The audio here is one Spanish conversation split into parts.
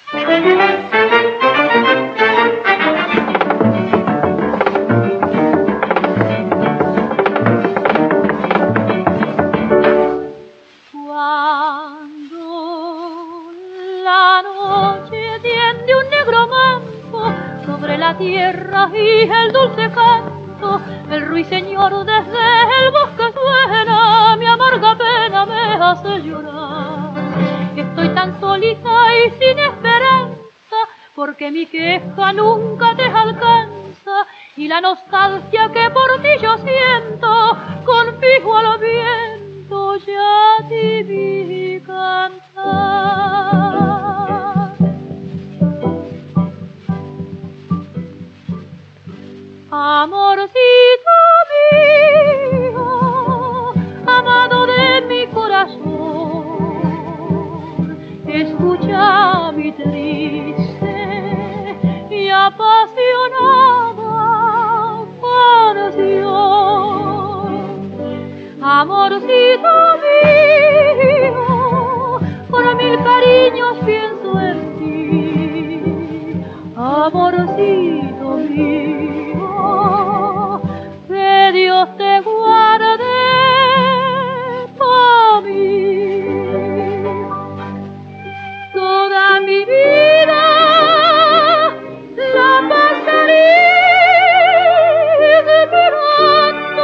La noche tiende un negro manto sobre la tierra y el dulce canto, el ruiseñor desde el bosque suena, mi amarga pena me hace llorar. Estoy tan solita y sin esperanza, porque mi queja nunca te alcanza, y la nostalgia que por ti yo siento, confijo al viento ya te vi cantar. Amorcito mío, amado de mi corazón, escucha mi triste y apasionada canción. Amorcito mío, con mil cariños pienso en ti. Amorcito mío, que Dios te guarde por mí. Toda mi vida la pasaré esperando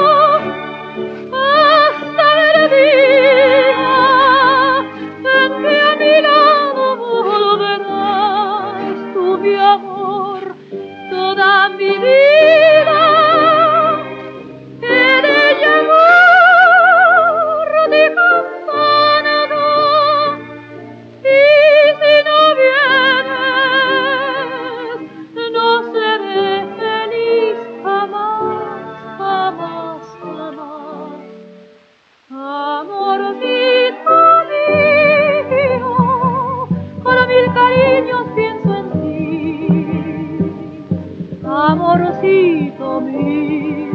hasta el día en que a mi lado volverás, tú mi amor. Toda mi vida en ella amor de campana, y si no vienes no seré feliz jamás, jamás, jamás. Amorcito mío, con mil cariños pienso en ti. Amorcito mío.